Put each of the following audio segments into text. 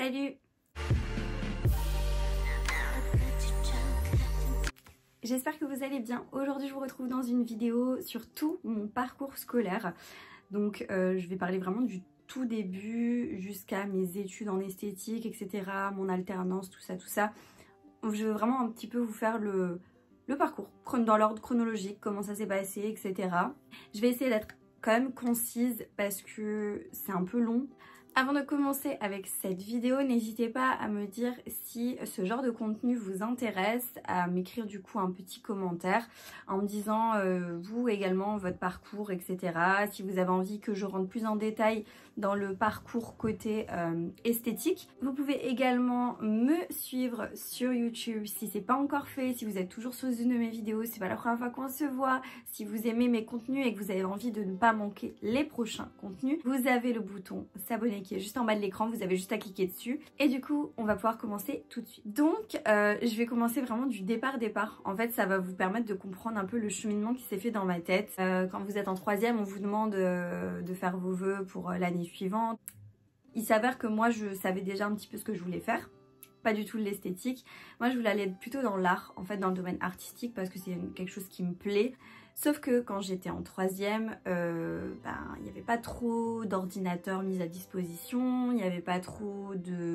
Salut! J'espère que vous allez bien. Aujourd'hui je vous retrouve dans une vidéo sur tout mon parcours scolaire. Donc je vais parler vraiment du tout début jusqu'à mes études en esthétique, etc. Mon alternance, tout ça. Je veux vraiment un petit peu vous faire le parcours dans l'ordre chronologique, comment ça s'est passé, etc. Je vais essayer d'être quand même concise parce que c'est un peu long. Avant de commencer avec cette vidéo, n'hésitez pas à me dire si ce genre de contenu vous intéresse, à m'écrire du coup un petit commentaire en me disant vous également votre parcours, etc. Si vous avez envie que je rentre plus en détail dans le parcours côté esthétique. Vous pouvez également me suivre sur YouTube si c'est pas encore fait, si vous êtes toujours sur une de mes vidéos, c'est pas la première fois qu'on se voit, si vous aimez mes contenus et que vous avez envie de ne pas manquer les prochains contenus, vous avez le bouton s'abonner qui est juste en bas de l'écran, vous avez juste à cliquer dessus et du coup on va pouvoir commencer tout de suite. Donc je vais commencer vraiment du départ. En fait ça va vous permettre de comprendre un peu le cheminement qui s'est fait dans ma tête. Quand vous êtes en troisième, on vous demande de faire vos vœux pour l'année suivante. Il s'avère que moi je savais déjà un petit peu ce que je voulais faire, pas du tout de l'esthétique. Moi je voulais aller plutôt dans l'art, en fait dans le domaine artistique parce que c'est quelque chose qui me plaît. Sauf que quand j'étais en troisième, il n'y avait pas trop d'ordinateurs mis à disposition, il n'y avait pas trop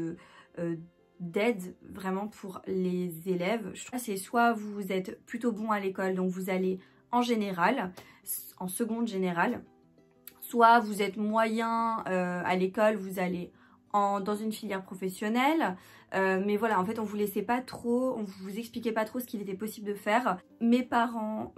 d'aide vraiment pour les élèves. Je trouve que c'est soit vous êtes plutôt bon à l'école, donc vous allez en général, en seconde générale, soit vous êtes moyen à l'école, vous allez dans une filière professionnelle. Mais voilà, en fait on vous laissait pas trop, on vous expliquait pas trop ce qu'il était possible de faire. Mes parents,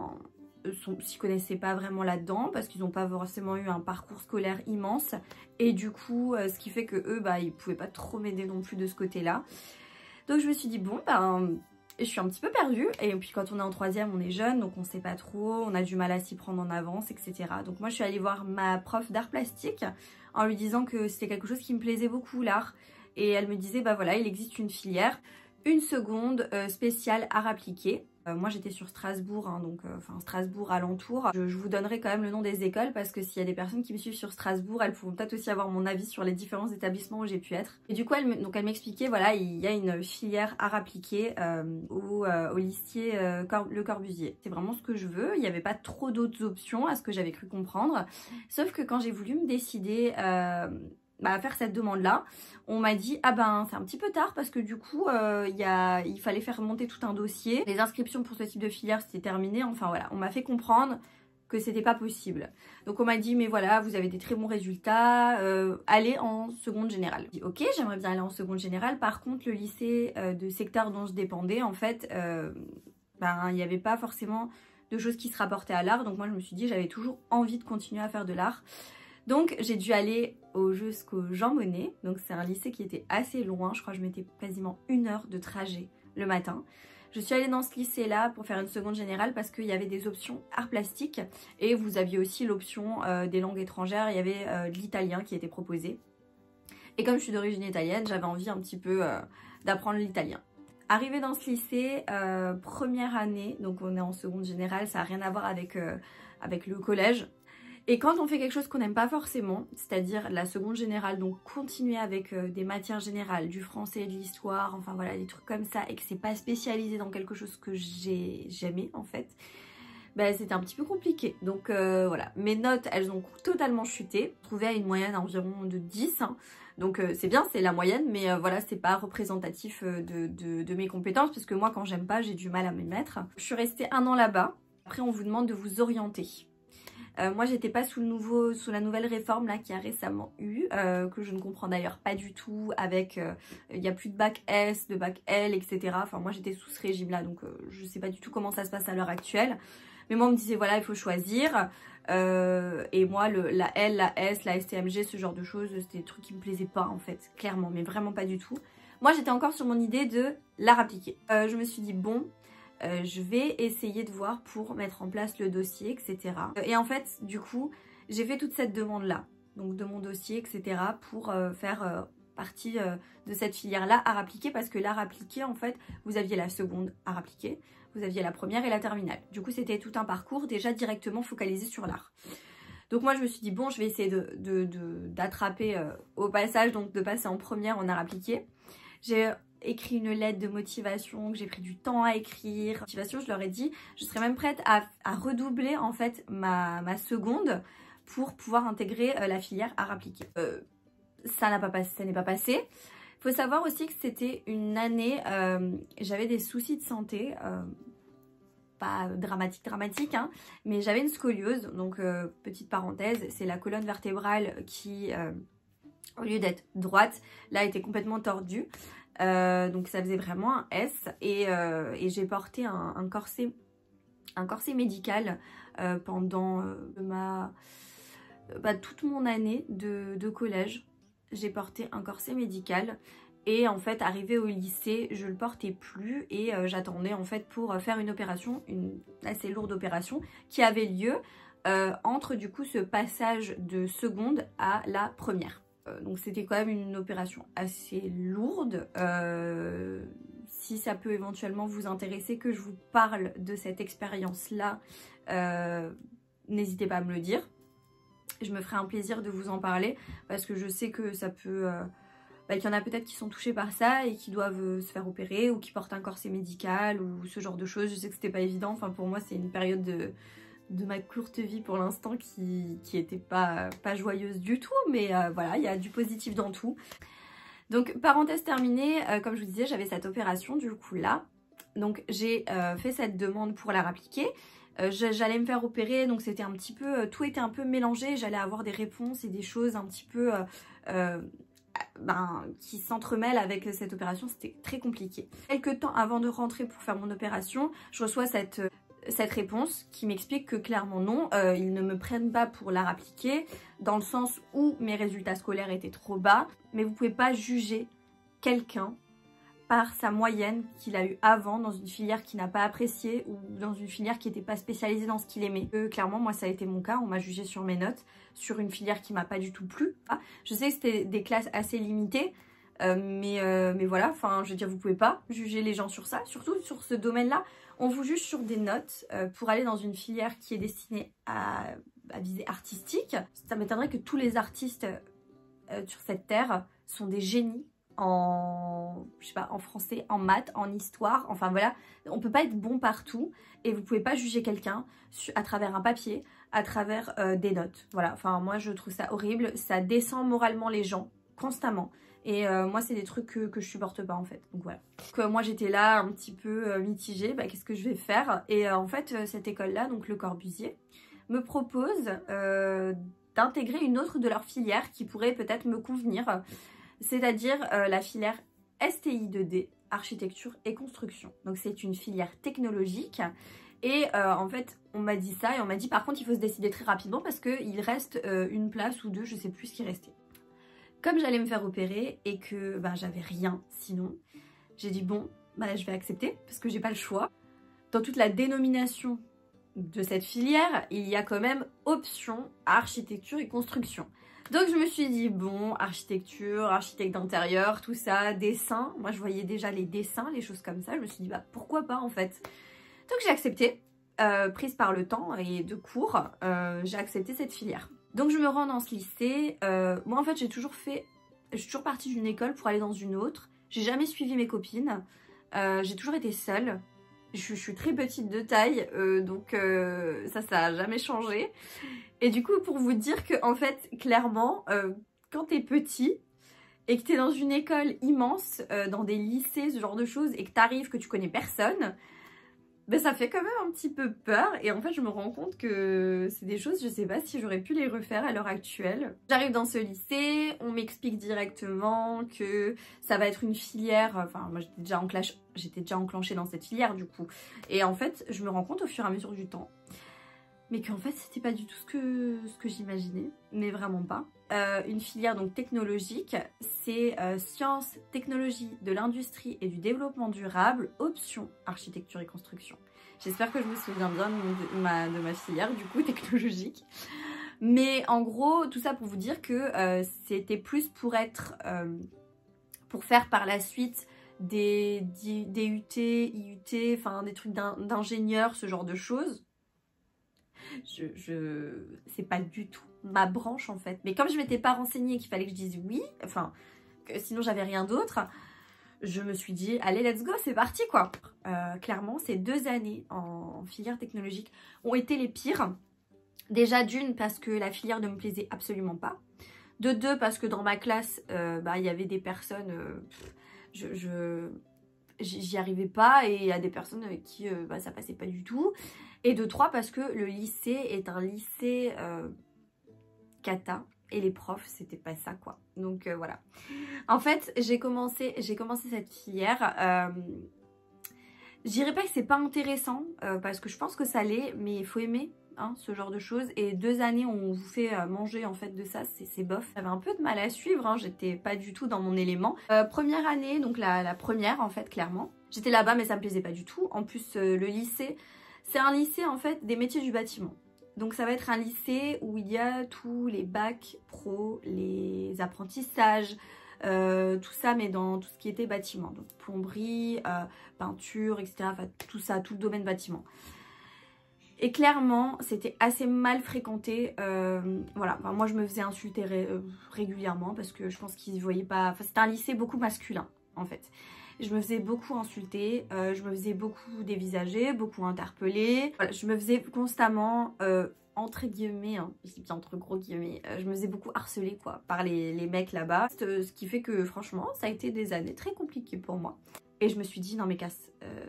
s'y connaissaient pas vraiment là-dedans parce qu'ils n'ont pas forcément eu un parcours scolaire immense. Et du coup, ce qui fait que eux, ils pouvaient pas trop m'aider non plus de ce côté-là. Donc je me suis dit, bon, je suis un petit peu perdue. Et puis quand on est en troisième, on est jeune, donc on sait pas trop, on a du mal à s'y prendre en avance, etc. Donc moi je suis allée voir ma prof d'art plastique en lui disant que c'était quelque chose qui me plaisait beaucoup, l'art. Et elle me disait, voilà, il existe une filière, une seconde spéciale art appliqué. Moi j'étais sur Strasbourg, Strasbourg alentour. Je vous donnerai quand même le nom des écoles parce que s'il y a des personnes qui me suivent sur Strasbourg, elles pourront peut-être aussi avoir mon avis sur les différents établissements où j'ai pu être. Et du coup elle m'expliquait, voilà, il y a une filière art appliqué au lycée Le Corbusier. C'est vraiment ce que je veux, il n'y avait pas trop d'autres options à ce que j'avais cru comprendre. Sauf que quand j'ai voulu me décider à faire cette demande-là, on m'a dit c'est un petit peu tard parce que du coup il fallait faire monter tout un dossier. Les inscriptions pour ce type de filière c'était terminé, enfin voilà, on m'a fait comprendre que c'était pas possible. Donc on m'a dit mais voilà, vous avez des très bons résultats, allez en seconde générale. J'ai dit ok, j'aimerais bien aller en seconde générale, par contre le lycée de secteur dont je dépendais en fait, il n'y avait pas forcément de choses qui se rapportaient à l'art, donc moi je me suis dit j'avais toujours envie de continuer à faire de l'art. Donc j'ai dû aller jusqu'au Jean Monnet, donc c'est un lycée qui était assez loin, je crois que je mettais quasiment 1 heure de trajet le matin. Je suis allée dans ce lycée-là pour faire une seconde générale parce qu'il y avait des options art plastique et vous aviez aussi l'option des langues étrangères, il y avait de l'italien qui était proposé. Et comme je suis d'origine italienne, j'avais envie un petit peu d'apprendre l'italien. Arrivée dans ce lycée, première année, donc on est en seconde générale, ça n'a rien à voir avec le collège. Et quand on fait quelque chose qu'on n'aime pas forcément, c'est-à-dire la seconde générale, donc continuer avec des matières générales, du français, de l'histoire, enfin voilà, des trucs comme ça, et que c'est pas spécialisé dans quelque chose que j'aimais en fait, c'était un petit peu compliqué. Donc voilà, mes notes, elles ont totalement chuté, trouvées à une moyenne environ de 10, hein. Donc c'est bien, c'est la moyenne, mais voilà, c'est pas représentatif de mes compétences, parce que moi quand j'aime pas, j'ai du mal à m'y mettre. Je suis restée 1 an là-bas, après on vous demande de vous orienter. Moi j'étais pas sous la nouvelle réforme là qui a récemment eu, que je ne comprends d'ailleurs pas du tout, avec il n'y a plus de bac S, de bac L, etc. Enfin moi j'étais sous ce régime là, donc je sais pas du tout comment ça se passe à l'heure actuelle. Mais moi on me disait voilà, il faut choisir. Et moi la L, la S, la STMG, ce genre de choses, c'était des trucs qui me plaisaient pas en fait, clairement, mais vraiment pas du tout. Moi j'étais encore sur mon idée de l'art appliqué. Je me suis dit bon, je vais essayer de voir pour mettre en place le dossier, etc. Et en fait, du coup, j'ai fait toute cette demande-là, donc de mon dossier, etc. pour faire partie de cette filière-là, art appliqué, parce que l'art appliqué, en fait, vous aviez la seconde art appliqué, vous aviez la première et la terminale. Du coup, c'était tout un parcours déjà directement focalisé sur l'art. Donc moi je me suis dit bon, je vais essayer d'attraper au passage, donc de passer en première en art appliqué. J'ai écrit une lettre de motivation que j'ai pris du temps à écrire. Motivation, je leur ai dit, je serais même prête à redoubler en fait ma seconde pour pouvoir intégrer la filière art appliqué. Ça n'est pas passé. Il faut savoir aussi que c'était une année, j'avais des soucis de santé, pas dramatique, hein, mais j'avais une scoliose, donc petite parenthèse, c'est la colonne vertébrale qui, au lieu d'être droite, là était complètement tordue. Donc ça faisait vraiment un S et j'ai porté un corset médical pendant toute mon année de collège. J'ai porté un corset médical et en fait arrivé au lycée je le portais plus et j'attendais en fait pour faire une opération, une assez lourde opération qui avait lieu entre du coup ce passage de seconde à la première. Donc c'était quand même une opération assez lourde. Si ça peut éventuellement vous intéresser que je vous parle de cette expérience-là, n'hésitez pas à me le dire. Je me ferai un plaisir de vous en parler parce que je sais que ça peut... qu'il y en a peut-être qui sont touchés par ça et qui doivent se faire opérer ou qui portent un corset médical ou ce genre de choses. Je sais que c'était pas évident. Enfin pour moi c'est une période de ma courte vie pour l'instant qui était pas joyeuse du tout, mais voilà, il y a du positif dans tout. Donc parenthèse terminée, comme je vous disais, j'avais cette opération du coup là, donc j'ai fait cette demande pour la appliquer. J'allais me faire opérer, donc c'était un petit peu, tout était un peu mélangé, j'allais avoir des réponses et des choses un petit peu qui s'entremêlent avec cette opération, c'était très compliqué. Quelques temps avant de rentrer pour faire mon opération, je reçois cette réponse qui m'explique que clairement non, ils ne me prennent pas pour l'art appliqué dans le sens où mes résultats scolaires étaient trop bas, mais vous pouvez pas juger quelqu'un par sa moyenne qu'il a eu avant dans une filière qu'il n'a pas appréciée ou dans une filière qui n'était pas spécialisée dans ce qu'il aimait. Clairement moi ça a été mon cas, on m'a jugé sur mes notes, sur une filière qui m'a pas du tout plu. Je sais que c'était des classes assez limitées, mais voilà, enfin je veux dire vous pouvez pas juger les gens sur ça, surtout sur ce domaine-là. On vous juge sur des notes pour aller dans une filière qui est destinée à visée artistique. Ça m'étonnerait que tous les artistes sur cette terre sont des génies je sais pas, en français, en maths, en histoire, enfin voilà. On peut pas être bon partout et vous pouvez pas juger quelqu'un à travers un papier, à travers des notes. Voilà, enfin moi je trouve ça horrible, ça descend moralement les gens constamment. Et moi c'est des trucs que je supporte pas en fait, donc voilà. Donc, moi j'étais là un petit peu mitigée, qu'est-ce que je vais faire? Et en fait cette école là, donc le Corbusier, me propose d'intégrer une autre de leurs filières qui pourrait peut-être me convenir, c'est-à-dire la filière STI 2D, architecture et construction. Donc c'est une filière technologique et en fait on m'a dit ça et on m'a dit par contre il faut se décider très rapidement parce qu'il reste une place ou deux, je sais plus ce qui restait. Comme j'allais me faire opérer et que j'avais rien sinon, j'ai dit bon, je vais accepter parce que j'ai pas le choix. Dans toute la dénomination de cette filière, il y a quand même option architecture et construction. Donc je me suis dit bon, architecture, architecte d'intérieur, tout ça, dessin. Moi je voyais déjà les dessins, les choses comme ça. Je me suis dit pourquoi pas en fait. Donc j'ai accepté, prise par le temps et de cours, j'ai accepté cette filière. Donc je me rends dans ce lycée. Moi en fait je suis toujours partie d'une école pour aller dans une autre. J'ai jamais suivi mes copines. J'ai toujours été seule. Je suis très petite de taille, donc ça a jamais changé. Et du coup pour vous dire que en fait clairement quand t'es petit et que t'es dans une école immense, dans des lycées, ce genre de choses, et que t'arrives, que tu connais personne, ça fait quand même un petit peu peur. Et en fait je me rends compte que c'est des choses, je sais pas si j'aurais pu les refaire à l'heure actuelle. J'arrive dans ce lycée, on m'explique directement que ça va être une filière, enfin moi j'étais déjà enclenchée dans cette filière du coup. Et en fait je me rends compte au fur et à mesure du temps mais qu'en fait c'était pas du tout ce que j'imaginais, mais vraiment pas. Une filière donc technologique, c'est sciences, technologie, de l'industrie et du développement durable, option architecture et construction. J'espère que je me souviens bien de ma filière du coup technologique. Mais en gros, tout ça pour vous dire que c'était plus pour faire par la suite des DUT, IUT, enfin des trucs d'ingénieur, ce genre de choses. c'est pas du tout ma branche en fait. Mais comme je m'étais pas renseignée qu'il fallait que je dise oui, enfin, que sinon j'avais rien d'autre, je me suis dit, allez, let's go, c'est parti quoi. Clairement, ces 2 années en filière technologique ont été les pires. Déjà d'une, parce que la filière ne me plaisait absolument pas. De deux, parce que dans ma classe, il y avait des personnes, j'y arrivais pas, et il y a des personnes avec qui ça passait pas du tout. Et de trois, parce que le lycée est un lycée cata, et les profs, c'était pas ça quoi. Donc voilà. En fait, j'ai commencé cette filière. Je dirais pas que c'est pas intéressant, parce que je pense que ça l'est, mais il faut aimer. Hein, ce genre de choses, et 2 années où on vous fait manger en fait de ça, c'est bof. J'avais un peu de mal à suivre, hein, j'étais pas du tout dans mon élément. Première année, donc la première en fait, clairement. J'étais là-bas mais ça me plaisait pas du tout. En plus le lycée, c'est un lycée en fait des métiers du bâtiment. Donc ça va être un lycée où il y a tous les bacs pro, les apprentissages, tout ça, mais dans tout ce qui était bâtiment. Donc plomberie, peinture, etc. Enfin tout ça, tout le domaine bâtiment. Et clairement, c'était assez mal fréquenté. Voilà, enfin, moi je me faisais insulter régulièrement parce que je pense qu'ils ne voyaient pas... Enfin, c'était un lycée beaucoup masculin, en fait. Je me faisais beaucoup insulter, je me faisais beaucoup dévisager, beaucoup interpeller. Voilà, je me faisais constamment, entre guillemets, hein, je dis bien entre gros guillemets, je me faisais beaucoup harceler quoi, par les mecs là-bas. Ce qui fait que franchement, ça a été des années très compliquées pour moi. Et je me suis dit, non mais casse,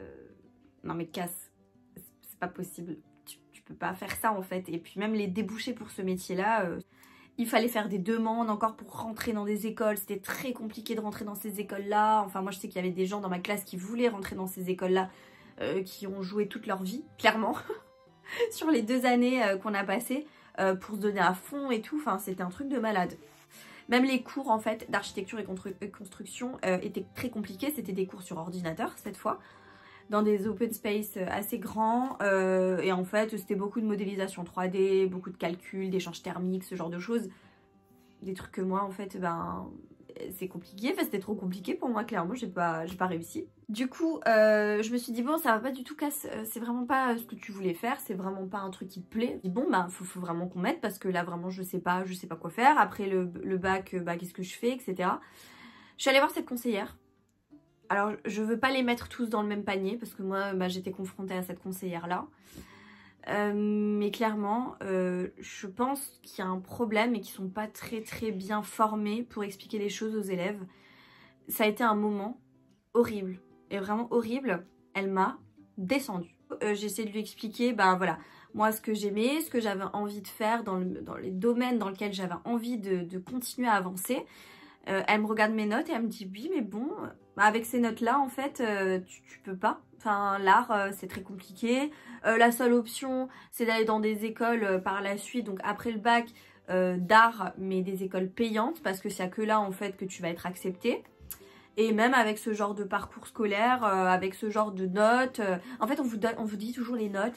c'est pas possible. Tu peux pas faire ça en fait. Et puis même les débouchés pour ce métier-là, il fallait faire des demandes encore pour rentrer dans des écoles. C'était très compliqué de rentrer dans ces écoles-là. Enfin moi je sais qu'il y avait des gens dans ma classe qui voulaient rentrer dans ces écoles-là, qui ont joué toute leur vie, clairement, sur les 2 années qu'on a passées, pour se donner à fond et tout. Enfin c'était un truc de malade. Même les cours en fait d'architecture et construction étaient très compliqués. C'était des cours sur ordinateur cette fois, dans des open space assez grands, et en fait c'était beaucoup de modélisation 3D, beaucoup de calculs, d'échanges thermiques, ce genre de choses, des trucs que moi en fait c'est compliqué, enfin c'était trop compliqué pour moi, clairement j'ai pas réussi. Du coup je me suis dit bon ça va pas du tout, casse, c'est vraiment pas ce que tu voulais faire, c'est vraiment pas un truc qui te plaît. Je dis bon faut vraiment qu'on m'aide parce que là vraiment je sais pas quoi faire. Après le bac, qu'est-ce que je fais, etc. Je suis allée voir cette conseillère. Alors, je veux pas les mettre tous dans le même panier parce que moi, j'étais confrontée à cette conseillère-là. Mais clairement, je pense qu'il y a un problème et qu'ils sont pas très bien formés pour expliquer les choses aux élèves. Ça a été un moment horrible, et vraiment horrible. Elle m'a descendue. J'ai essayé de lui expliquer, voilà, moi ce que j'aimais, ce que j'avais envie de faire dans les domaines dans lesquels j'avais envie de continuer à avancer. Elle me regarde mes notes et elle me dit oui mais bon, avec ces notes là en fait tu peux pas, enfin l'art c'est très compliqué, la seule option c'est d'aller dans des écoles par la suite, donc après le bac, d'art, mais des écoles payantes parce que c'est que là en fait que tu vas être accepté. Et même avec ce genre de parcours scolaire, avec ce genre de notes, en fait on vous dit toujours les notes.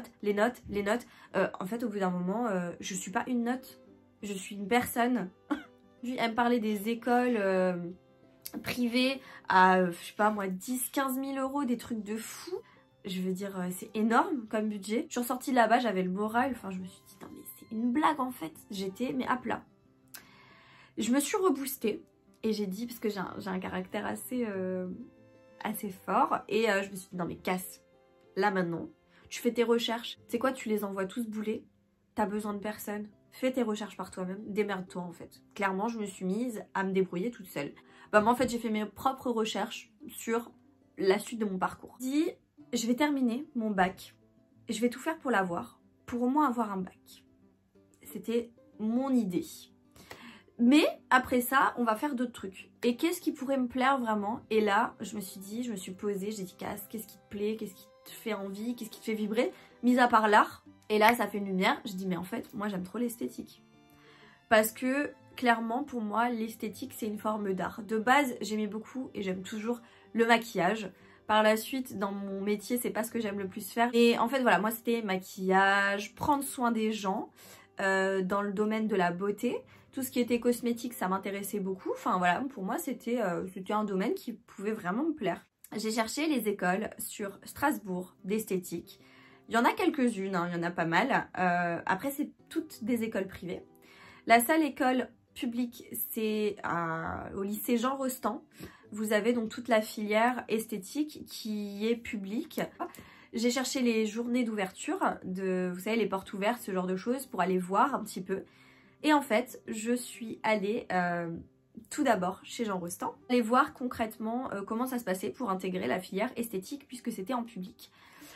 En fait au bout d'un moment, je suis pas une note, je suis une personne. Elle me parlait des écoles privées à, je sais pas moi, 10-15 000 euros, des trucs de fou. Je veux dire, c'est énorme comme budget. Je suis ressortie là-bas, j'avais le moral, enfin je me suis dit, non mais c'est une blague en fait. J'étais, mais à plat. Je me suis reboostée et j'ai dit, parce que j'ai un caractère assez fort, et je me suis dit, non mais casse, là maintenant, tu fais tes recherches. Tu sais quoi, tu les envoies tous bouler, t'as besoin de personne. Fais tes recherches par toi-même, démerde-toi en fait. Clairement, je me suis mise à me débrouiller toute seule. Moi en fait, j'ai fait mes propres recherches sur la suite de mon parcours. Je dis, je vais terminer mon bac, et je vais tout faire pour l'avoir, pour au moins avoir un bac. C'était mon idée. Mais après ça, on va faire d'autres trucs. Et qu'est-ce qui pourrait me plaire vraiment? Et là, je me suis posée, j'ai dit, Cass, qu'est-ce qui te plaît? Qu'est-ce qui te fait envie? Qu'est-ce qui te fait vibrer? Mis à part l'art. Et là, ça fait une lumière. Je dis, mais en fait, moi, j'aime trop l'esthétique. Parce que, clairement, pour moi, l'esthétique, c'est une forme d'art. De base, j'aimais beaucoup et j'aime toujours le maquillage. Par la suite, dans mon métier, c'est pas ce que j'aime le plus faire. Et en fait, voilà, moi, c'était maquillage, prendre soin des gens, dans le domaine de la beauté. Tout ce qui était cosmétique, ça m'intéressait beaucoup. Enfin, voilà, pour moi, c'était un domaine qui pouvait vraiment me plaire. J'ai cherché les écoles sur Strasbourg d'esthétique. Il y en a quelques-unes, hein, il y en a pas mal. Après, c'est toutes des écoles privées. La seule école publique, c'est au lycée Jean Rostand. Vous avez donc toute la filière esthétique qui est publique. J'ai cherché les journées d'ouverture, vous savez, les portes ouvertes, ce genre de choses, pour aller voir un petit peu. Et en fait, je suis allée tout d'abord chez Jean Rostand, aller voir concrètement comment ça se passait pour intégrer la filière esthétique puisque c'était en public.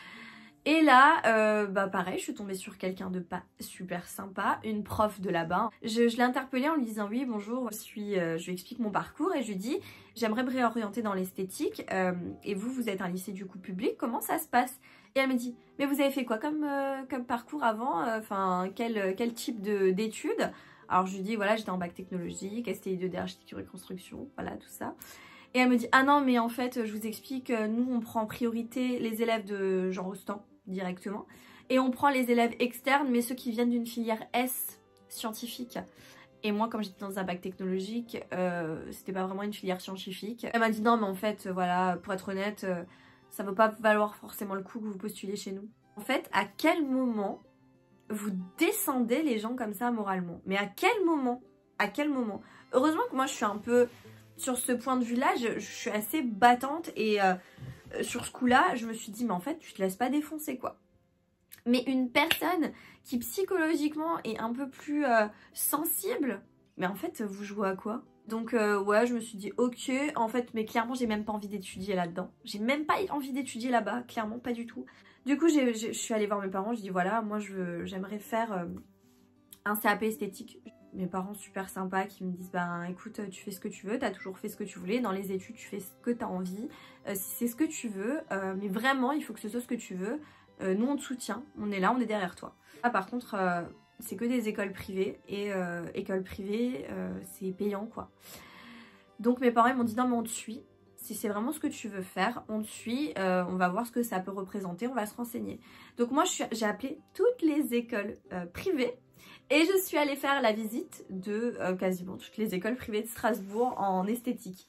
Et là, pareil, je suis tombée sur quelqu'un de pas super sympa, une prof de là-bas. Je l'ai interpellée en lui disant oui, bonjour, je lui explique mon parcours et je lui dis j'aimerais me réorienter dans l'esthétique et vous êtes un lycée du coup public, comment ça se passe? Et elle me dit mais vous avez fait quoi comme parcours avant, enfin quel type d'études? Alors je lui dis voilà, j'étais en bac technologique, STI2D architecture et construction, voilà tout ça. Et elle me dit ah non mais en fait je vous explique, nous on prend en priorité les élèves de Jean Rostand directement et on prend les élèves externes mais ceux qui viennent d'une filière S scientifique. Et moi comme j'étais dans un bac technologique, c'était pas vraiment une filière scientifique. Elle m'a dit non mais en fait voilà, pour être honnête, ça vaut pas valoir forcément le coup que vous postulez chez nous. En fait, à quel moment vous descendez les gens comme ça moralement? Mais à quel moment? À quel moment? Heureusement que moi je suis un peu sur ce point de vue là, je suis assez battante et sur ce coup là je me suis dit mais en fait tu te laisses pas défoncer quoi. Mais une personne qui psychologiquement est un peu plus sensible, mais en fait vous jouez à quoi? Donc ouais, je me suis dit ok, en fait mais clairement j'ai même pas envie d'étudier là-dedans. J'ai même pas envie d'étudier là-bas, clairement pas du tout. Du coup je suis allée voir mes parents, je dis voilà moi j'aimerais faire un CAP esthétique. Mes parents super sympas qui me disent ben écoute tu fais ce que tu veux, t'as toujours fait ce que tu voulais, dans les études tu fais ce que t'as envie, si c'est ce que tu veux, mais vraiment il faut que ce soit ce que tu veux, nous on te soutient, on est là, on est derrière toi. Ah, par contre c'est que des écoles privées et écoles privées c'est payant quoi. Donc mes parents ils m'ont dit non mais on te suit, si c'est vraiment ce que tu veux faire, on te suit, on va voir ce que ça peut représenter, on va se renseigner. Donc moi j'ai appelé toutes les écoles privées. Et je suis allée faire la visite de quasiment toutes les écoles privées de Strasbourg en esthétique.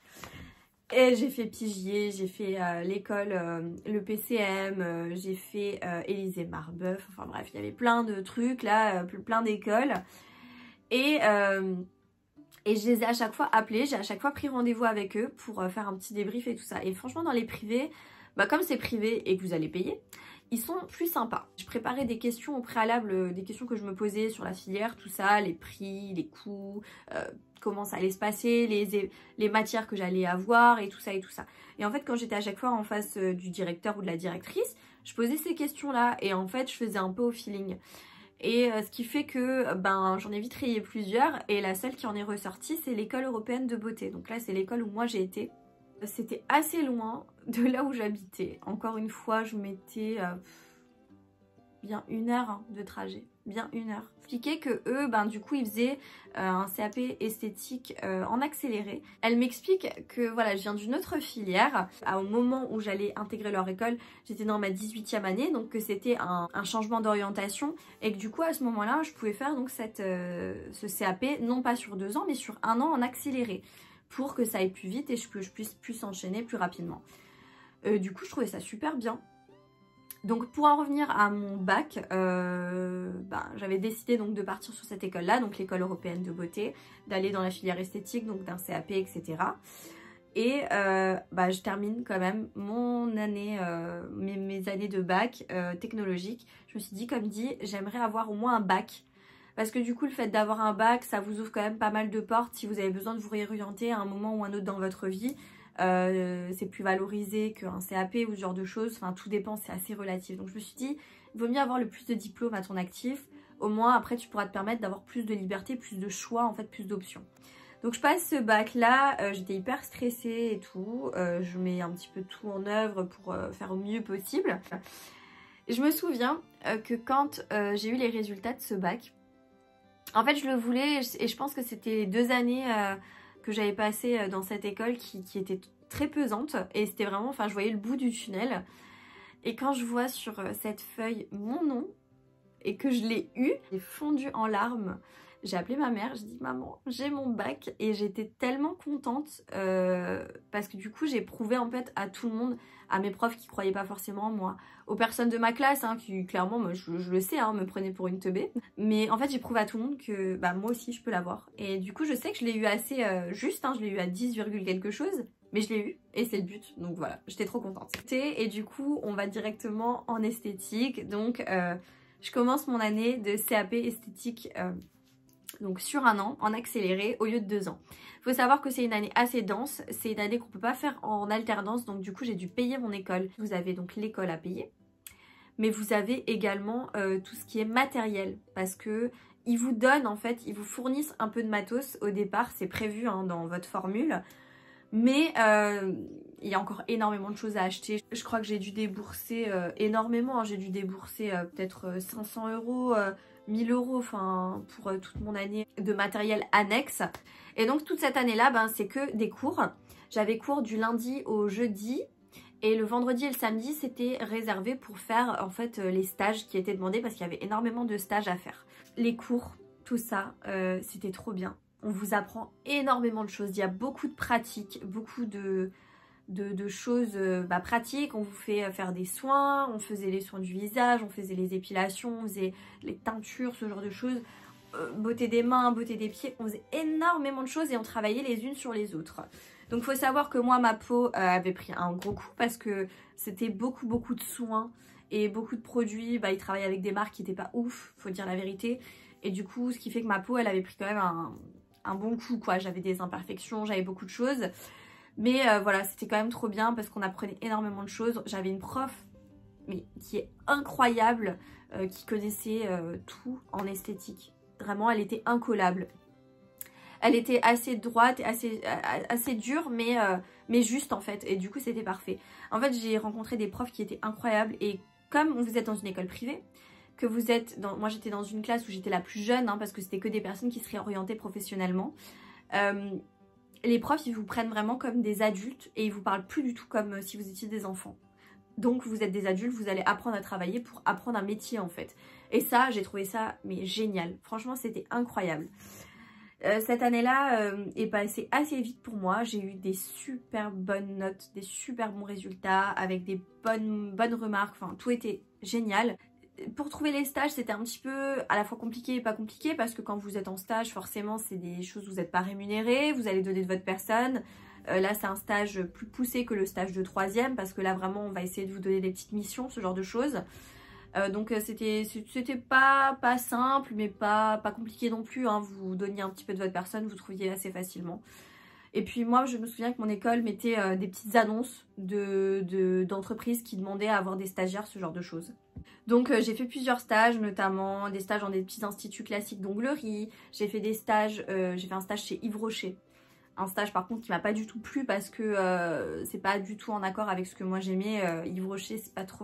Et j'ai fait Pigier, j'ai fait l'école, le PCM, j'ai fait Élysée Marbeuf, enfin bref, il y avait plein de trucs là, plein d'écoles. Et je les ai à chaque fois appelés, j'ai à chaque fois pris rendez-vous avec eux pour faire un petit débrief et tout ça. Et franchement dans les privés, comme c'est privé et que vous allez payer, ils sont plus sympas. Je préparais des questions au préalable, des questions que je me posais sur la filière, tout ça, les prix, les coûts, comment ça allait se passer, les matières que j'allais avoir et tout ça et tout ça. Et en fait, quand j'étais à chaque fois en face du directeur ou de la directrice, je posais ces questions-là et en fait, je faisais un peu au feeling. Et ce qui fait que j'en ai vite rayé plusieurs et la seule qui en est ressortie, c'est l'école européenne de beauté. Donc là, c'est l'école où moi j'ai été. C'était assez loin de là où j'habitais. Encore une fois, je mettais bien 1 heure de trajet. Bien 1 heure. Expliquer que eux, du coup, ils faisaient un CAP esthétique en accéléré. Elle m'explique que voilà, je viens d'une autre filière. Au moment où j'allais intégrer leur école, j'étais dans ma 18e année, donc que c'était un changement d'orientation. Et que du coup, à ce moment-là, je pouvais faire donc ce CAP, non pas sur 2 ans, mais sur 1 an en accéléré, pour que ça aille plus vite et que je puisse plus enchaîner plus rapidement. Du coup, je trouvais ça super bien. Donc pour en revenir à mon bac, j'avais décidé donc de partir sur cette école-là, donc l'école européenne de beauté, d'aller dans la filière esthétique, donc d'un CAP, etc. Et je termine quand même mon année, mes années de bac technologique. Je me suis dit, comme dit, j'aimerais avoir au moins un bac. Parce que du coup, le fait d'avoir un bac, ça vous ouvre quand même pas mal de portes si vous avez besoin de vous réorienter à un moment ou un autre dans votre vie. C'est plus valorisé qu'un CAP ou ce genre de choses. Enfin, tout dépend, c'est assez relatif. Donc je me suis dit, il vaut mieux avoir le plus de diplômes à ton actif. Au moins, après, tu pourras te permettre d'avoir plus de liberté, plus de choix, en fait, plus d'options. Donc je passe ce bac-là, j'étais hyper stressée et tout. Je mets un petit peu tout en œuvre pour faire au mieux possible. Je me souviens que quand j'ai eu les résultats de ce bac, en fait, je le voulais et je pense que c'était les 2 années que j'avais passées dans cette école qui étaient très pesantes. Et c'était vraiment, enfin, je voyais le bout du tunnel. Et quand je vois sur cette feuille mon nom et que je l'ai eu, j'ai fondu en larmes. j'ai appelé ma mère, j'ai dit maman, j'ai mon bac, et j'étais tellement contente parce que du coup j'ai prouvé en fait à tout le monde, à mes profs qui croyaient pas forcément en moi, aux personnes de ma classe hein, qui clairement, moi, je le sais, hein, me prenaient pour une teubée, mais en fait j'ai prouvé à tout le monde que bah, moi aussi je peux l'avoir. Et du coup je sais que je l'ai eu assez juste, hein, je l'ai eu à 10, quelque chose, mais je l'ai eu et c'est le but, donc voilà, j'étais trop contente. Et du coup on va directement en esthétique, donc je commence mon année de CAP esthétique donc sur un an en accéléré au lieu de 2 ans. Il faut savoir que c'est une année assez dense, c'est une année qu'on ne peut pas faire en alternance, donc du coup j'ai dû payer mon école. Vous avez donc l'école à payer, mais vous avez également tout ce qui est matériel, parce que ils vous donnent en fait, ils vous fournissent un peu de matos au départ, c'est prévu hein, dans votre formule, mais il y a encore énormément de choses à acheter. Je crois que j'ai dû débourser énormément, hein. J'ai dû débourser peut-être 500 €, 1000 € enfin, pour toute mon année de matériel annexe. Et donc toute cette année-là, ben, c'est que des cours. J'avais cours du lundi au jeudi. Et le vendredi et le samedi, c'était réservé pour faire en fait les stages qui étaient demandés parce qu'il y avait énormément de stages à faire. Les cours, tout ça, c'était trop bien. On vous apprend énormément de choses. Il y a beaucoup de pratiques, beaucoup de choses pratiques. On vous fait faire des soins, on faisait les soins du visage, on faisait les épilations, on faisait les teintures, ce genre de choses. Beauté des mains, beauté des pieds, on faisait énormément de choses et on travaillait les unes sur les autres. Donc il faut savoir que moi ma peau avait pris un gros coup parce que c'était beaucoup de soins et beaucoup de produits. Ils travaillaient avec des marques qui n'étaient pas ouf, faut dire la vérité. Et du coup ce qui fait que ma peau elle avait pris quand même un bon coup quoi. J'avais des imperfections, j'avais beaucoup de choses. Mais voilà, c'était quand même trop bien parce qu'on apprenait énormément de choses. J'avais une prof mais qui est incroyable, qui connaissait tout en esthétique. Vraiment, elle était incollable. Elle était assez droite, assez dure, mais juste en fait. Et du coup, c'était parfait. En fait, j'ai rencontré des profs qui étaient incroyables. Et comme vous êtes dans une école privée, que vous êtes dans... Moi, j'étais dans une classe où j'étais la plus jeune, hein, parce que c'était que des personnes qui seraient orientées professionnellement. Les profs, ils vous prennent vraiment comme des adultes et ils vous parlent plus du tout comme si vous étiez des enfants. Donc vous êtes des adultes, vous allez apprendre à travailler pour apprendre un métier en fait. Et ça, j'ai trouvé ça mais génial. Franchement, c'était incroyable. Cette année-là est passée assez vite pour moi. J'ai eu des super bonnes notes, des super bons résultats avec des bonnes remarques. Enfin, tout était génial. Pour trouver les stages, c'était un petit peu à la fois compliqué et pas compliqué parce que quand vous êtes en stage, forcément, c'est des choses où vous n'êtes pas rémunéré, vous allez donner de votre personne. Là, c'est un stage plus poussé que le stage de 3e parce que là, vraiment, on va essayer de vous donner des petites missions, ce genre de choses. Donc, c'était pas simple, mais pas compliqué non plus. Hein. Vous donniez un petit peu de votre personne, vous trouviez assez facilement. Et puis moi, je me souviens que mon école mettait des petites annonces d'entreprises qui demandaient à avoir des stagiaires, ce genre de choses. Donc j'ai fait plusieurs stages, notamment des stages dans des petits instituts classiques d'onglerie. J'ai fait des stages, j'ai fait un stage chez Yves Rocher. Un stage par contre qui m'a pas du tout plu parce que c'est pas du tout en accord avec ce que moi j'aimais. Yves Rocher,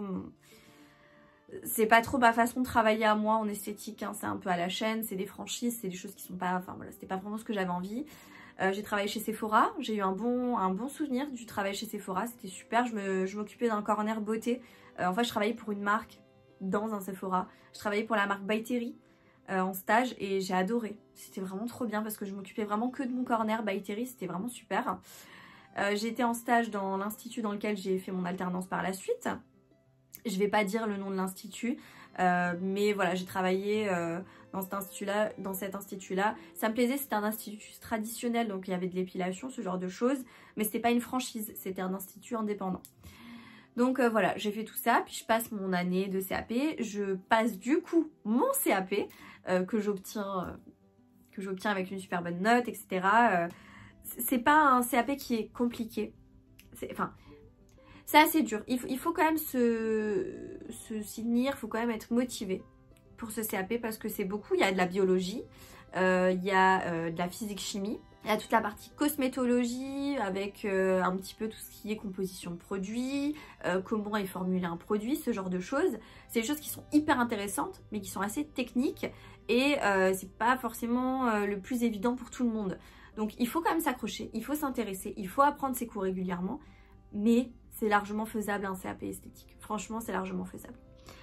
c'est pas trop ma façon de travailler à moi en esthétique, hein. C'est un peu à la chaîne, c'est des franchises, c'est des choses qui sont pas... Enfin voilà, c'était pas vraiment ce que j'avais envie. J'ai travaillé chez Sephora, j'ai eu un bon souvenir du travail chez Sephora, c'était super. Je m'occupais d'un corner beauté. En fait, je travaillais pour une marque dans un Sephora. Je travaillais pour la marque By Terry en stage et j'ai adoré. C'était vraiment trop bien parce que je m'occupais vraiment que de mon corner By Terry, c'était vraiment super. J'ai été en stage dans l'institut dans lequel j'ai fait mon alternance par la suite. Je vais pas dire le nom de l'institut, mais voilà, j'ai travaillé dans cet institut-là. Ça me plaisait, c'était un institut traditionnel, donc il y avait de l'épilation, ce genre de choses, mais c'était pas une franchise, c'était un institut indépendant. Donc voilà, j'ai fait tout ça, puis je passe mon année de CAP, je passe du coup mon CAP que j'obtiens avec une super bonne note, etc. C'est pas un CAP qui est compliqué, c'est assez dur. Il faut quand même s'y tenir, il faut quand même être motivé pour ce CAP parce que c'est beaucoup. Il y a de la biologie, il y a de la physique-chimie, il y a toute la partie cosmétologie avec un petit peu tout ce qui est composition de produits, comment est formulé un produit, ce genre de choses. C'est des choses qui sont hyper intéressantes mais qui sont assez techniques et c'est pas forcément le plus évident pour tout le monde. Donc il faut quand même s'accrocher, il faut s'intéresser, il faut apprendre ses cours régulièrement, mais c'est largement faisable un CAP esthétique. Franchement, c'est largement faisable.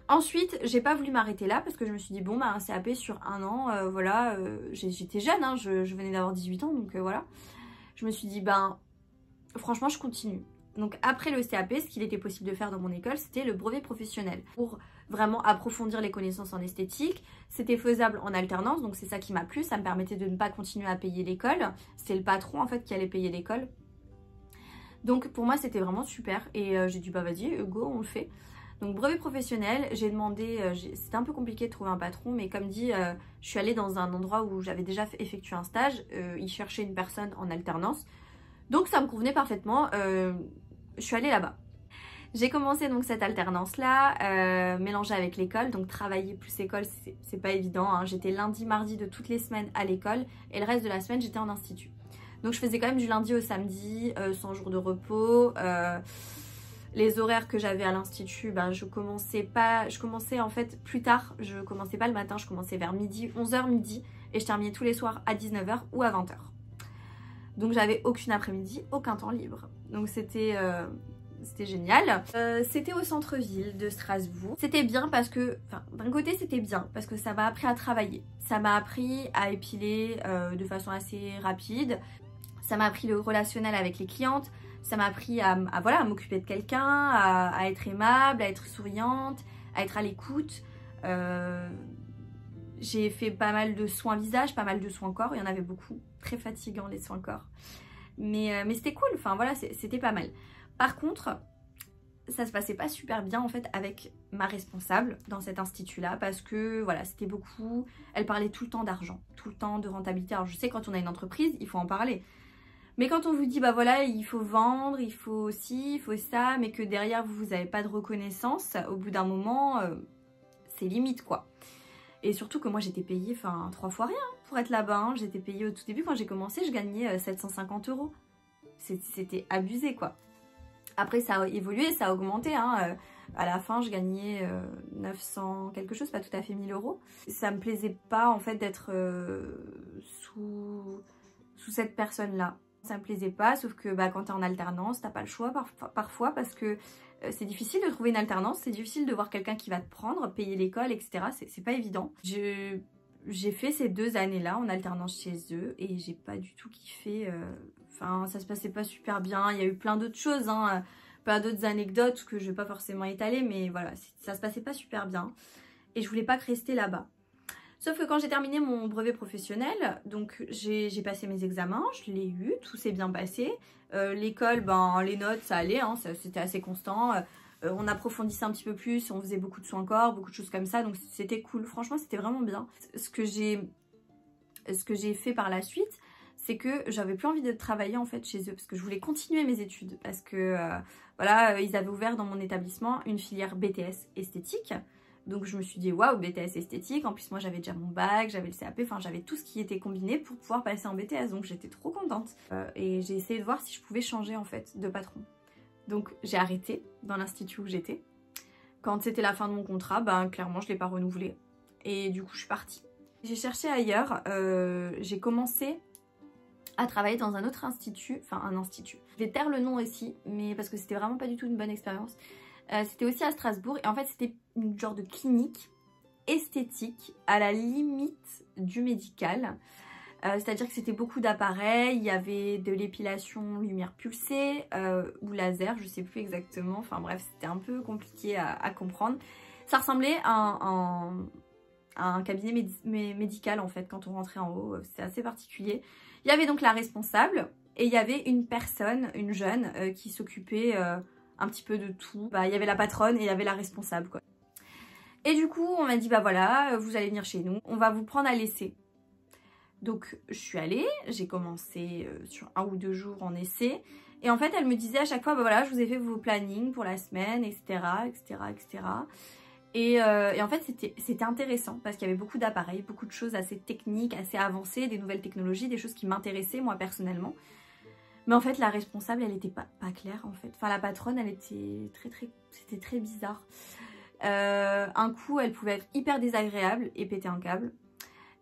Ensuite, j'ai pas voulu m'arrêter là parce que je me suis dit bon bah un CAP sur un an, voilà, j'étais jeune, hein, je venais d'avoir 18 ans donc voilà. Je me suis dit ben franchement je continue. Donc après le CAP, ce qu'il était possible de faire dans mon école, c'était le brevet professionnel. Pour vraiment approfondir les connaissances en esthétique, c'était faisable en alternance, donc c'est ça qui m'a plu, ça me permettait de ne pas continuer à payer l'école. C'était le patron en fait qui allait payer l'école. Donc pour moi c'était vraiment super et j'ai dit bah vas-y, go, on le fait. Donc brevet professionnel, j'ai demandé, c'était un peu compliqué de trouver un patron, mais comme dit, je suis allée dans un endroit où j'avais déjà effectué un stage, ils cherchaient une personne en alternance, donc ça me convenait parfaitement, je suis allée là-bas. J'ai commencé donc cette alternance-là, mélangée avec l'école, donc travailler plus école, c'est pas évident, hein. J'étais lundi, mardi de toutes les semaines à l'école, et le reste de la semaine j'étais en institut. Donc je faisais quand même du lundi au samedi, sans jour de repos. Les horaires que j'avais à l'institut, ben, je commençais en fait plus tard. Je commençais pas le matin, je commençais vers midi, 11h midi. Et je terminais tous les soirs à 19h ou à 20h. Donc j'avais aucune après-midi, aucun temps libre. Donc c'était génial. C'était au centre-ville de Strasbourg. C'était bien parce que, enfin d'un côté c'était bien parce que ça m'a appris à travailler. Ça m'a appris à épiler de façon assez rapide. Ça m'a appris le relationnel avec les clientes. Ça m'a appris voilà, à m'occuper de quelqu'un, à être aimable, à être souriante, à être à l'écoute. J'ai fait pas mal de soins visage, pas mal de soins corps. Il y en avait beaucoup. Très fatigants les soins corps. Mais c'était cool. Enfin voilà, c'était pas mal. Par contre, ça se passait pas super bien en fait avec ma responsable dans cet institut-là parce que voilà, c'était beaucoup. Elle parlait tout le temps d'argent, tout le temps de rentabilité. Alors je sais, quand on a une entreprise, il faut en parler. Mais quand on vous dit, bah voilà, il faut vendre, il faut ci, il faut ça, mais que derrière vous n'avez pas de reconnaissance, au bout d'un moment, c'est limite quoi. Et surtout que moi j'étais payée, enfin 3 fois rien pour être là-bas. Hein. J'étais payée au tout début, quand j'ai commencé, je gagnais 750 €. C'était abusé quoi. Après ça a évolué, ça a augmenté. Hein. À la fin, je gagnais 900 quelque chose, pas tout à fait 1000 €. Ça me plaisait pas en fait d'être sous cette personne-là. Ça me plaisait pas, sauf que bah, quand t'es en alternance, t'as pas le choix parfois parce que c'est difficile de trouver une alternance, c'est difficile de voir quelqu'un qui va te prendre, payer l'école, etc. C'est pas évident. J'ai fait ces 2 années-là en alternance chez eux et j'ai pas du tout kiffé. Enfin, ça se passait pas super bien. Il y a eu plein d'autres choses, hein, plein d'autres anecdotes que je vais pas forcément étaler, mais voilà, ça se passait pas super bien et je voulais pas rester là-bas. Sauf que quand j'ai terminé mon brevet professionnel, donc j'ai passé mes examens, je l'ai eu, tout s'est bien passé. L'école, ben, les notes, ça allait, hein, c'était assez constant. On approfondissait un petit peu plus, on faisait beaucoup de soins corps, beaucoup de choses comme ça, donc c'était cool. Franchement, c'était vraiment bien. Ce que j'ai fait par la suite, c'est que j'avais plus envie de travailler en fait chez eux parce que je voulais continuer mes études. Parce que voilà, ils avaient ouvert dans mon établissement une filière BTS esthétique. Donc je me suis dit waouh, BTS esthétique, en plus moi j'avais déjà mon bac, j'avais le CAP, enfin j'avais tout ce qui était combiné pour pouvoir passer en BTS, donc j'étais trop contente. Et j'ai essayé de voir si je pouvais changer en fait de patron. Donc j'ai arrêté dans l'institut où j'étais. Quand c'était la fin de mon contrat, ben clairement je ne l'ai pas renouvelé. Et du coup je suis partie. J'ai cherché ailleurs, j'ai commencé à travailler dans un autre institut, enfin un institut. Je vais taire le nom ici, mais parce que c'était vraiment pas du tout une bonne expérience. C'était aussi à Strasbourg et en fait c'était une genre de clinique esthétique à la limite du médical. C'est-à-dire que c'était beaucoup d'appareils, il y avait de l'épilation lumière pulsée ou laser, je sais plus exactement. Enfin bref, c'était un peu compliqué à comprendre. Ça ressemblait à un cabinet médical en fait quand on rentrait en haut, c'était assez particulier. Il y avait donc la responsable et il y avait une personne, une jeune, qui s'occupait un petit peu de tout. Bah, il y avait la patronne et il y avait la responsable quoi. Et du coup on m'a dit bah voilà, vous allez venir chez nous, on va vous prendre à l'essai. Donc je suis allée, j'ai commencé sur 1 ou 2 jours en essai. Et en fait elle me disait à chaque fois bah voilà, je vous ai fait vos plannings pour la semaine, etc. etc. etc. Et en fait c'était intéressant parce qu'il y avait beaucoup d'appareils, beaucoup de choses assez techniques, assez avancées, des nouvelles technologies, des choses qui m'intéressaient moi personnellement. Mais en fait la responsable elle était pas claire en fait. Enfin la patronne elle était c'était très bizarre. Un coup elle pouvait être hyper désagréable et péter un câble.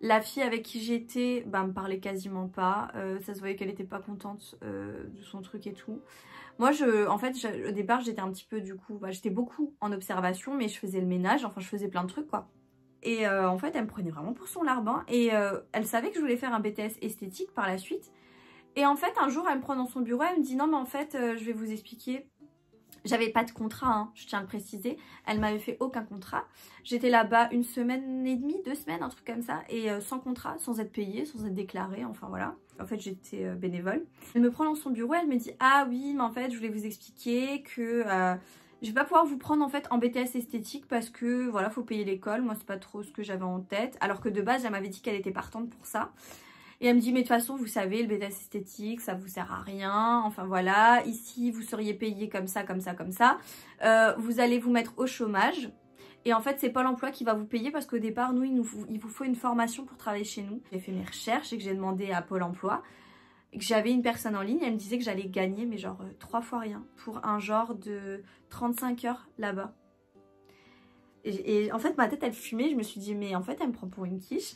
La fille avec qui j'étais me parlait quasiment pas. Ça se voyait qu'elle était pas contente de son truc et tout. Moi, en fait, au départ, j'étais un petit peu du coup... j'étais beaucoup en observation, mais je faisais le ménage. Enfin, je faisais plein de trucs, quoi. Et en fait, elle me prenait vraiment pour son larbin. Et elle savait que je voulais faire un BTS esthétique par la suite. Et en fait, un jour, elle me prend dans son bureau. Elle me dit, non, mais en fait, je vais vous expliquer... J'avais pas de contrat, hein, je tiens à le préciser. Elle m'avait fait aucun contrat. J'étais là-bas 1 semaine et demie, 2 semaines, un truc comme ça. Et sans contrat, sans être payée, sans être déclarée, enfin voilà. En fait, j'étais bénévole. Elle me prend dans son bureau, elle me dit « Ah oui, mais en fait, je voulais vous expliquer que je vais pas pouvoir vous prendre en fait en BTS esthétique parce que voilà, faut payer l'école. Moi, c'est pas trop ce que j'avais en tête. » Alors que de base, elle m'avait dit qu'elle était partante pour ça. Et elle me dit, mais de toute façon, vous savez, le BTS esthétique, ça vous sert à rien. Enfin voilà, ici, vous seriez payé comme ça, comme ça, comme ça. Vous allez vous mettre au chômage. Et en fait, c'est Pôle emploi qui va vous payer parce qu'au départ, nous, il vous faut une formation pour travailler chez nous. J'ai fait mes recherches et que j'ai demandé à Pôle emploi. Et que j'avais une personne en ligne, elle me disait que j'allais gagner, mais genre 3 fois rien. Pour un genre de 35 heures là-bas. Et en fait, ma tête, elle fumait. Je me suis dit, mais en fait, elle me prend pour une quiche.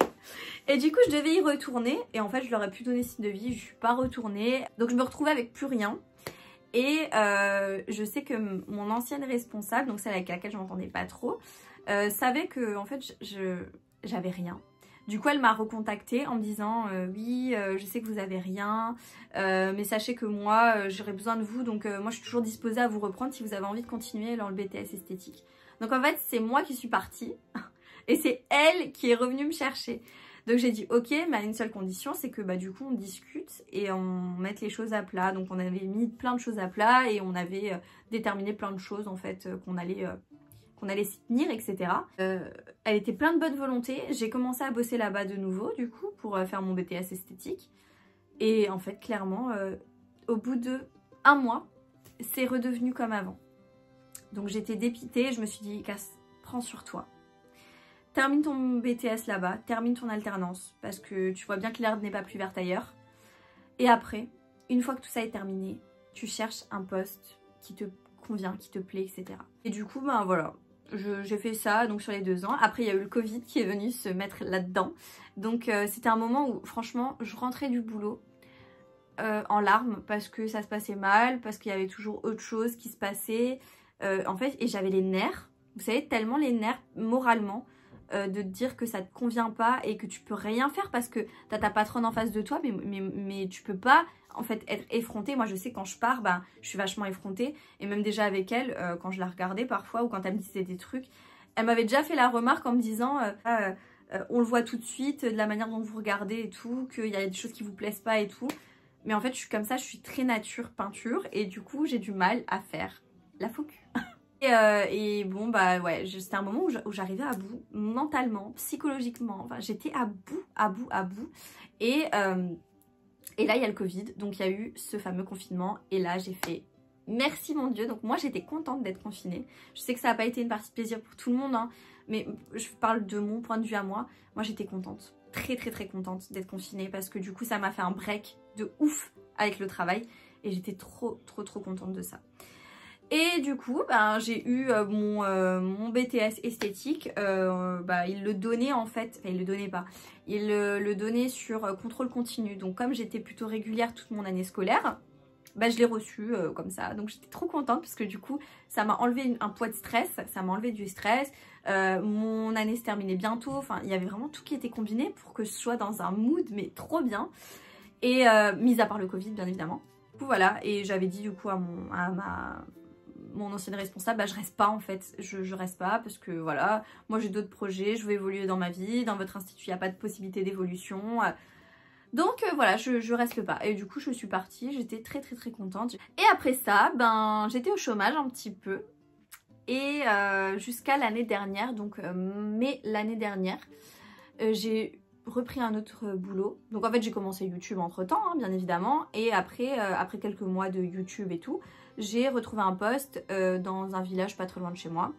Et du coup, je devais y retourner. Et en fait, je leur ai plus donné signe de vie. Je suis pas retournée. Donc, je me retrouvais avec plus rien. Et je sais que mon ancienne responsable, donc celle avec laquelle je m'entendais pas trop, savait que en fait, j'avais rien. Du coup, elle m'a recontactée en me disant oui, je sais que vous avez rien, mais sachez que moi, j'aurais besoin de vous. Donc, moi, je suis toujours disposée à vous reprendre si vous avez envie de continuer dans le BTS esthétique. Donc, en fait, c'est moi qui suis partie. Et c'est elle qui est revenue me chercher. Donc j'ai dit ok, mais à une seule condition, c'est que du coup on discute et on mette les choses à plat. Donc on avait mis plein de choses à plat et on avait déterminé plein de choses en fait qu'on allait s'y tenir, etc. Elle était pleine de bonne volonté. J'ai commencé à bosser là-bas de nouveau du coup pour faire mon BTS esthétique. Et en fait clairement, au bout de 1 mois, c'est redevenu comme avant. Donc j'étais dépitée, je me suis dit Cass, prends sur toi. Termine ton BTS là-bas, termine ton alternance, parce que tu vois bien que l'herbe n'est pas plus verte ailleurs. Et après, une fois que tout ça est terminé, tu cherches un poste qui te convient, qui te plaît, etc. Et du coup, voilà, j'ai fait ça donc sur les 2 ans. Après, il y a eu le Covid qui est venu se mettre là-dedans. Donc, c'était un moment où, franchement, je rentrais du boulot en larmes parce que ça se passait mal, parce qu'il y avait toujours autre chose qui se passait. En fait, et j'avais les nerfs, vous savez, tellement les nerfs moralement, de te dire que ça te convient pas et que tu peux rien faire parce que t'as ta patronne en face de toi mais tu peux pas en fait être effrontée. Moi je sais quand je pars je suis vachement effrontée et même déjà avec elle quand je la regardais parfois ou quand elle me disait des trucs, elle m'avait déjà fait la remarque en me disant on le voit tout de suite de la manière dont vous regardez et tout, qu'il y a des choses qui vous plaisent pas et tout, mais en fait je suis comme ça, je suis très nature peinture et du coup j'ai du mal à faire la faux cul. Et bon ouais, c'était un moment où j'arrivais à bout mentalement, psychologiquement, enfin j'étais à bout. Et là il y a le Covid, donc il y a eu ce fameux confinement et là j'ai fait merci mon Dieu. Donc moi j'étais contente d'être confinée. Je sais que ça n'a pas été une partie de plaisir pour tout le monde hein, mais je parle de mon point de vue à moi. Moi j'étais contente, très contente d'être confinée parce que du coup ça m'a fait un break de ouf avec le travail et j'étais trop contente de ça. Et du coup, j'ai eu mon BTS esthétique, il le donnait en fait, enfin il le donnait pas, il le donnait sur contrôle continu. Donc comme j'étais plutôt régulière toute mon année scolaire, je l'ai reçu comme ça. Donc j'étais trop contente parce que du coup, ça m'a enlevé un poids de stress, ça m'a enlevé du stress. Mon année se terminait bientôt, enfin il y avait vraiment tout qui était combiné pour que je sois dans un mood mais trop bien. Et mis à part le Covid bien évidemment. Du coup voilà, et j'avais dit du coup à mon ancienne responsable, je reste pas en fait, je reste pas parce que voilà, moi j'ai d'autres projets, je veux évoluer dans ma vie, dans votre institut il n'y a pas de possibilité d'évolution, donc voilà, je reste pas. Et du coup je suis partie, j'étais très contente. Et après ça, j'étais au chômage un petit peu et jusqu'à l'année dernière, donc mai l'année dernière, j'ai repris un autre boulot. Donc en fait j'ai commencé YouTube entre temps hein, bien évidemment, et après quelques mois de YouTube et tout, j'ai retrouvé un poste dans un village pas très loin de chez moi.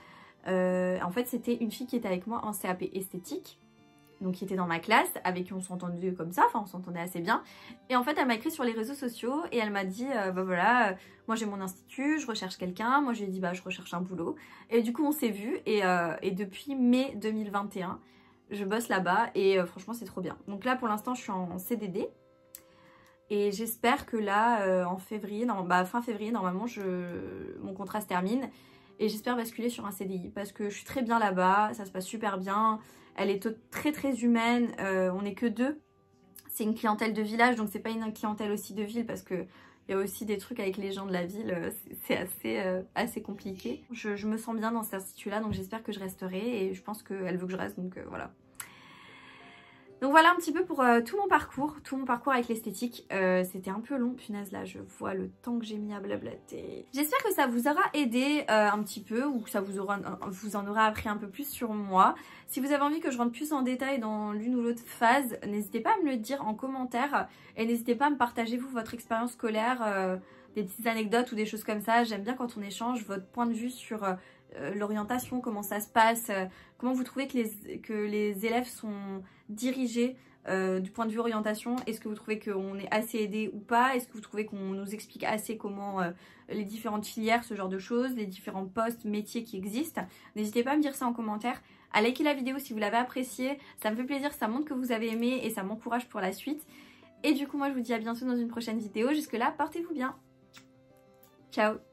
En fait c'était une fille qui était avec moi en CAP esthétique, donc qui était dans ma classe, avec qui on s'entendait comme ça, enfin on s'entendait assez bien. Et en fait elle m'a écrit sur les réseaux sociaux et elle m'a dit voilà, moi j'ai mon institut, je recherche quelqu'un. Moi je lui ai dit je recherche un boulot. Et du coup on s'est vus et depuis mai 2021 je bosse là-bas et franchement c'est trop bien. Donc là pour l'instant je suis en CDD et j'espère que là en février, fin février normalement mon contrat se termine et j'espère basculer sur un CDI parce que je suis très bien là-bas, ça se passe super bien, elle est très très humaine, on n'est que deux, c'est une clientèle de village donc c'est pas une clientèle aussi de ville parce que il y a aussi des trucs avec les gens de la ville, c'est assez compliqué. Je me sens bien dans cet institut-là, donc j'espère que je resterai et je pense qu'elle veut que je reste, donc voilà. Donc voilà un petit peu pour tout mon parcours avec l'esthétique. C'était un peu long, punaise là, je vois le temps que j'ai mis à blablater. J'espère que ça vous aura aidé un petit peu ou que ça vous en aura appris un peu plus sur moi. Si vous avez envie que je rentre plus en détail dans l'une ou l'autre phase, n'hésitez pas à me le dire en commentaire et n'hésitez pas à me partager vous votre expérience scolaire, des petites anecdotes ou des choses comme ça. J'aime bien quand on échange votre point de vue sur l'orientation, comment ça se passe, comment vous trouvez que les élèves sont dirigés du point de vue orientation. Est-ce que vous trouvez qu'on est assez aidé ou pas? Est-ce que vous trouvez qu'on nous explique assez comment les différentes filières, ce genre de choses, les différents postes, métiers qui existent? N'hésitez pas à me dire ça en commentaire, à liker la vidéo si vous l'avez appréciée, ça me fait plaisir, ça montre que vous avez aimé et ça m'encourage pour la suite. Et du coup moi je vous dis à bientôt dans une prochaine vidéo, jusque là portez-vous bien, ciao.